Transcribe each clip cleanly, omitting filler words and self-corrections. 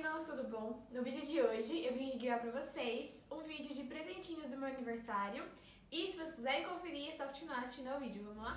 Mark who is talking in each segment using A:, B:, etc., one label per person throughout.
A: meninos, tudo bom? No vídeo de hoje eu vim gravar pra vocês um vídeo de presentinhos do meu aniversário. E se vocês quiserem conferir, é só continuar assistindo o vídeo, vamos lá?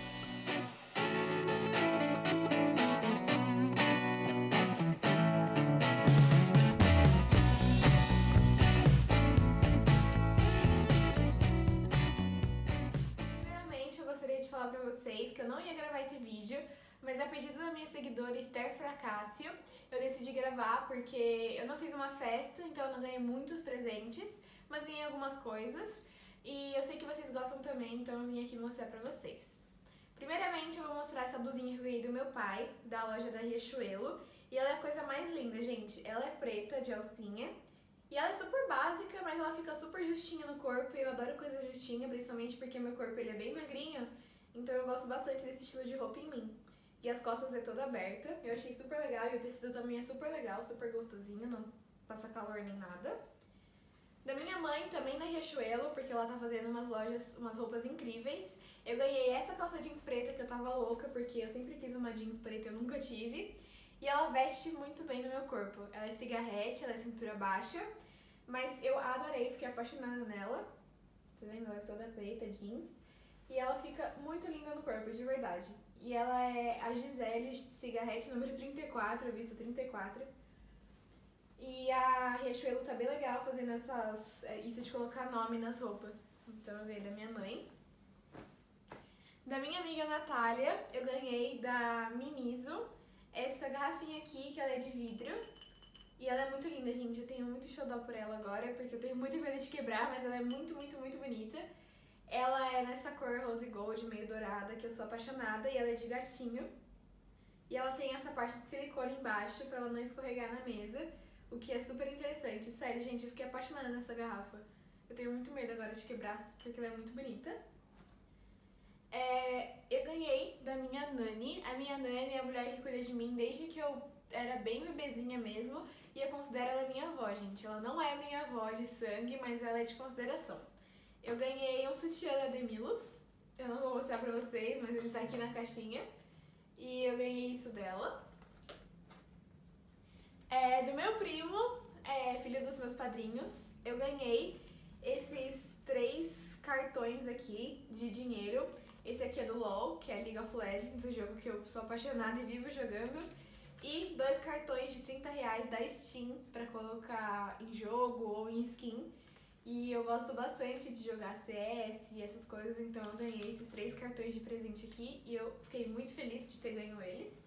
A: Primeiramente eu gostaria de falar pra vocês que eu não ia gravar esse vídeo, mas a pedido da minha seguidora Esther Fracácio, eu decidi gravar porque eu não fiz uma festa, então eu não ganhei muitos presentes, mas ganhei algumas coisas e eu sei que vocês gostam também, então eu vim aqui mostrar pra vocês. Primeiramente eu vou mostrar essa blusinha que eu ganhei do meu pai, da loja da Riachuelo, e ela é a coisa mais linda, gente. Ela é preta, de alcinha, e ela é super básica, mas ela fica super justinha no corpo, e eu adoro coisa justinha, principalmente porque meu corpo ele é bem magrinho, então eu gosto bastante desse estilo de roupa em mim. E as costas é toda aberta, eu achei super legal e o tecido também é super legal, super gostosinho, não passa calor nem nada. Da minha mãe, também na Riachuelo, porque ela tá fazendo umas lojas, umas roupas incríveis. Eu ganhei essa calça jeans preta que eu tava louca, porque eu sempre quis uma jeans preta e eu nunca tive. E ela veste muito bem no meu corpo. Ela é cigarrete, ela é cintura baixa, mas eu adorei, fiquei apaixonada nela. Tá vendo? Ela é toda preta, jeans. E ela fica muito linda no corpo, de verdade. E ela é a Gisele Cigarrete número 34, eu visto 34. E a Riachuelo tá bem legal fazendo isso de colocar nome nas roupas. Então eu ganhei da minha mãe. Da minha amiga Natália, eu ganhei da Miniso essa garrafinha aqui, que ela é de vidro. E ela é muito linda, gente. Eu tenho muito xodó por ela agora, porque eu tenho muito medo de quebrar, mas ela é muito, muito, muito bonita. Ela é nessa cor rose gold, meio dourada, que eu sou apaixonada, e ela é de gatinho. E ela tem essa parte de silicone embaixo, pra ela não escorregar na mesa, o que é super interessante. Sério, gente, eu fiquei apaixonada nessa garrafa. Eu tenho muito medo agora de quebrar, porque ela é muito bonita. Eu ganhei da minha Nani. A minha Nani é a mulher que cuida de mim desde que eu era bem bebezinha mesmo, e eu considero ela minha avó, gente. Ela não é minha avó de sangue, mas ela é de consideração. Eu ganhei um sutiã da Demilos. Eu não vou mostrar pra vocês, mas ele tá aqui na caixinha. E eu ganhei isso dela. Do meu primo, filho dos meus padrinhos, eu ganhei esses 3 cartões aqui de dinheiro. Esse aqui é do LOL, que é League of Legends, o jogo que eu sou apaixonada e vivo jogando. E 2 cartões de R$30 da Steam pra colocar em jogo ou em skin. E eu gosto bastante de jogar CS e essas coisas, então eu ganhei esses 3 cartões de presente aqui e eu fiquei muito feliz de ter ganho eles.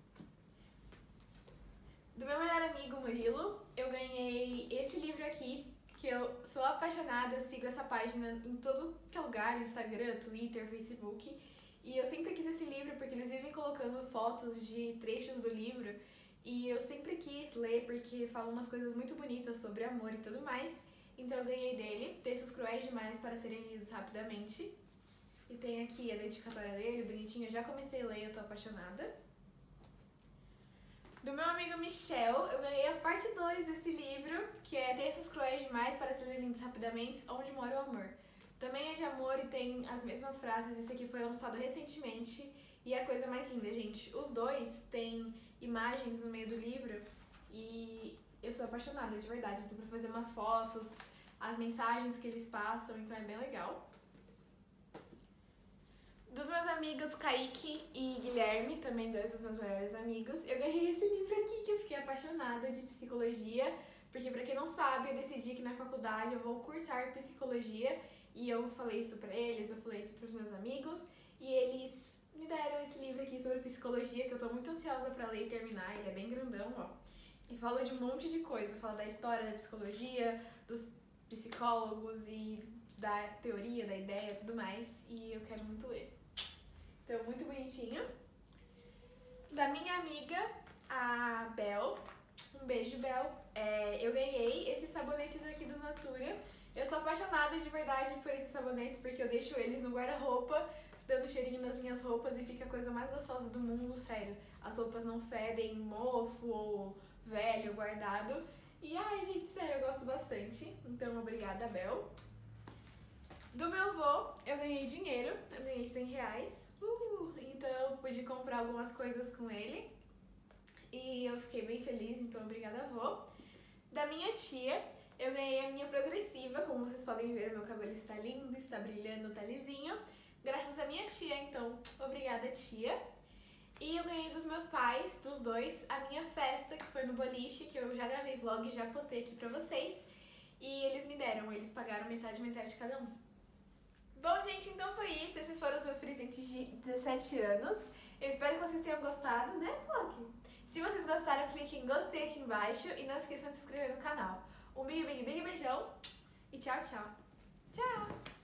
A: Do meu melhor amigo Murilo, eu ganhei esse livro aqui, que eu sou apaixonada, eu sigo essa página em todo que é lugar, Instagram, Twitter, Facebook. E eu sempre quis esse livro porque eles vivem colocando fotos de trechos do livro e eu sempre quis ler porque falam umas coisas muito bonitas sobre amor e tudo mais. Então eu ganhei dele, Textos Cruéis Demais para Serem Lidos Rapidamente. E tem aqui a dedicatória dele, bonitinho, eu já comecei a ler, eu tô apaixonada. Do meu amigo Michel, eu ganhei a parte 2 desse livro, que é Textos Cruéis Demais para Serem Lidos Rapidamente, Onde Mora o Amor. Também é de amor e tem as mesmas frases, esse aqui foi lançado recentemente e é a coisa mais linda, gente. Os dois têm imagens no meio do livro e eu sou apaixonada, de verdade. Então pra fazer umas fotos, as mensagens que eles passam, então é bem legal. Dos meus amigos Kaique e Guilherme, também 2 dos meus melhores amigos, eu ganhei esse livro aqui que eu fiquei apaixonada, de psicologia, porque pra quem não sabe, eu decidi que na faculdade eu vou cursar psicologia e eu falei isso pra eles, eu falei isso pros meus amigos e eles me deram esse livro aqui sobre psicologia que eu tô muito ansiosa pra ler e terminar, ele é bem grandão, ó. E fala de um monte de coisa, fala da história da psicologia, dos psicólogos e da teoria, da ideia e tudo mais, e eu quero muito ler. Então, muito bonitinho. Da minha amiga, a Bel, um beijo, Bel, eu ganhei esses sabonetes aqui do Natura. Eu sou apaixonada de verdade por esses sabonetes, porque eu deixo eles no guarda-roupa, dando cheirinho nas minhas roupas e fica a coisa mais gostosa do mundo, sério. As roupas não fedem mofo ou velho guardado. E ai, gente, sério, eu gosto bastante. Então, obrigada, Bel. Do meu avô, eu ganhei dinheiro, eu ganhei R$100. Então, eu pude comprar algumas coisas com ele. E eu fiquei bem feliz, então obrigada, avô. Da minha tia, eu ganhei a minha progressiva, como vocês podem ver, meu cabelo está lindo, está brilhando, tá lisinho. Graças à minha tia, então, obrigada tia. E eu ganhei dos meus pais, dos dois, a minha festa, que foi no boliche, que eu já gravei vlog e já postei aqui pra vocês. E eles me deram, eles pagaram metade cada um. Bom, gente, então foi isso. Esses foram os meus presentes de 17 anos. Eu espero que vocês tenham gostado, né, vlog? Se vocês gostaram, clique em gostei aqui embaixo e não esqueçam de se inscrever no canal. Um big beijão e tchau, tchau. Tchau!